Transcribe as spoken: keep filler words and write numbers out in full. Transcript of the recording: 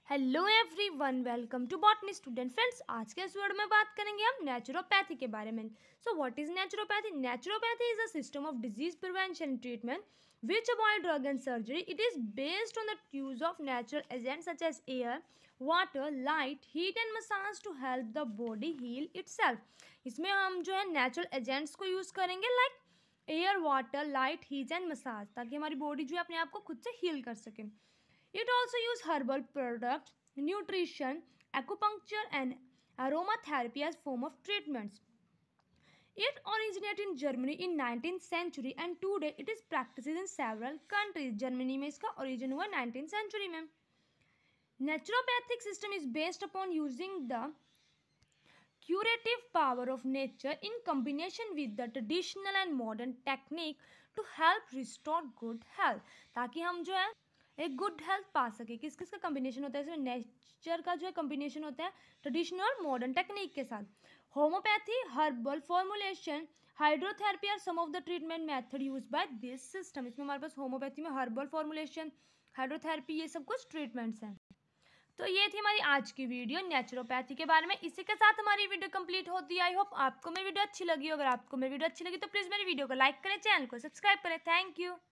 Hello everyone, welcome to botany student. Friends, आज के इस वीडियो में बात करेंगे हम नेचुरोपैथी के बारे में। So what is naturopathy? Naturopathy is a system of disease prevention treatment which avoid drug and surgery. It is based on the use of natural agents such as air, water, light, heat and massage to help the body heal itself. इसमें हम जो है natural agents को use करेंगे like air, water, light, heat and massage, ताकि हमारी body जो है अपने आप को खुद से हील कर सके। It also use herbal products, nutrition, acupuncture and aromatherapy as form of treatments. It originated in Germany in nineteenth century and today it is practiced in several countries. Germany में इसका origin हुआ nineteenth century में. Naturopathic system is based upon using the curative power of nature in combination with the traditional and modern technique to help restore good health. ताकि हम जो है एक good health पा सके। किस किस का कम्बिनेशन होता है इसमें? नेचर का जो है कम्बिनेशन होता है ट्रेडिशनल और मॉडर्न टेक्निक के साथ। Homeopathy, herbal formulation, hydrotherapy are some of the treatment method use by this system. इसमें हमारे पास होम्योपैथी में हर्बल फॉर्मुलेशन, हाइड्रोथेरेपी, ये सब कुछ ट्रीटमेंट्स हैं। तो ये थी हमारी आज की वीडियो नेचुरोपैथी के बारे में। इसी के साथ हमारी वीडियो कंप्लीट होती है। आई होप आपको मेरी वीडियो अच्छी लगी। अगर आपको मेरी वीडियो अच्छी लगी तो प्लीज़ मेरी वीडियो को लाइक करें, चैनल को सब्सक्राइब करें। Thank you.